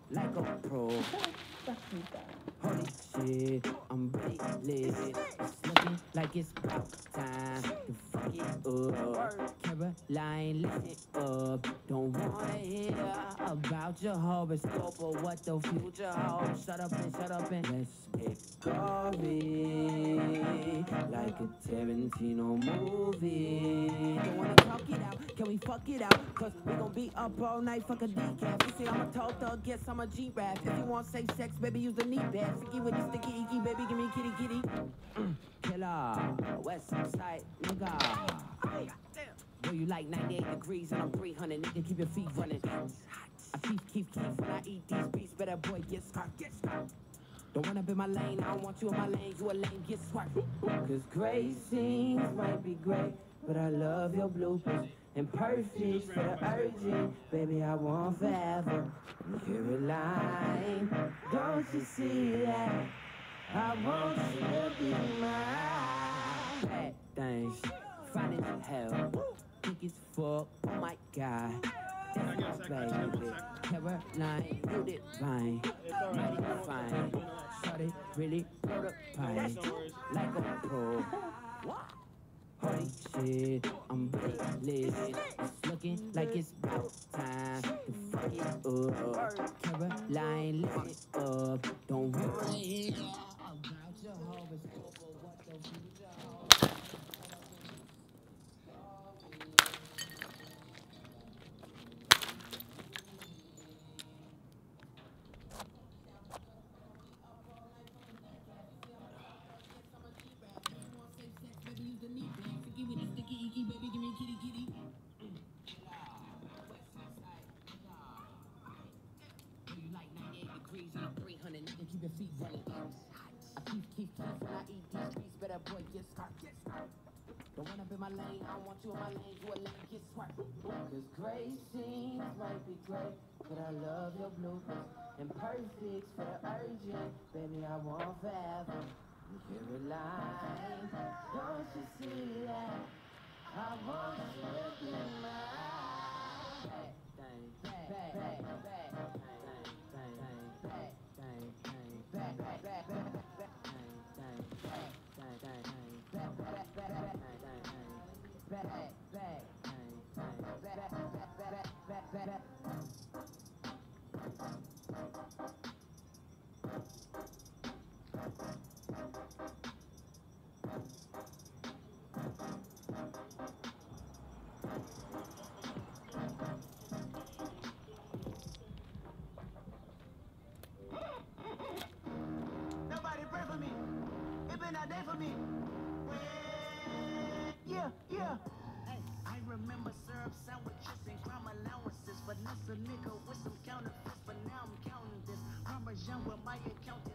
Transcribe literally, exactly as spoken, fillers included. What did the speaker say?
like a pro. Holy shit, I'm really lit. It's looking like it's about time to fuck it up. Caroline, listen up. Don't wanna hear about your horoscope or what the future holds. Shut up and shut up and let's get gory, like a Tarantino movie. Don't wanna talk it out, can we fuck it out? Cause we gon' be up all night, fuck a decaf. You say I'm a tall thug, guess I'm a G-Rap. If you want safe sex, baby, use the knee pad. Sticky with the sticky icky, baby, give me kitty kitty. Mm. Killer, West Side nigga. Boy, you like ninety-eight degrees and I'm three hundred, nigga, keep your feet running. I keep, keep, keep when I eat these beats, better boy, get scarf, get scarf. Don't run up in my lane, I don't want you in my lane, you a lame, get swart. Cause great scenes might be great, but I love your bloopers. And perfect for the urgent, baby, I want forever. Caroline, don't you see that? I want you to be mine. Bad things, fine as hell, think it's fuck, oh my god. That's my baby, Caroline, you did fine, mighty fine. Shawty really blow the pie, like a pro. Holy shit, I'm really lit. It's looking like it's about time to fuck it up. Caroline, listen up. Don't worry about your horoscope or what the future holds. Keep your feet running. I keep, keep, keep when I eat these beats, better boy, get scarf, get scarf. Don't run up in my lane, I don't want you in my lane, you a lame, get swart. Cause great scenes might be great, but I love your bloopers. And perfects for the urgent, baby, I want forever. Caroline, don't you see that? I want you to be mine. Bang, bang, bang, bang, bang, bang, bang, bang, bang, bang, bang, Nobody pray for me. It been a day for me. Yeah, yeah. Hey, I remember syrup sandwiches and crime allowances. Finesse a nigga with some counterfeits, but now I'm counting this. Parmesan with my account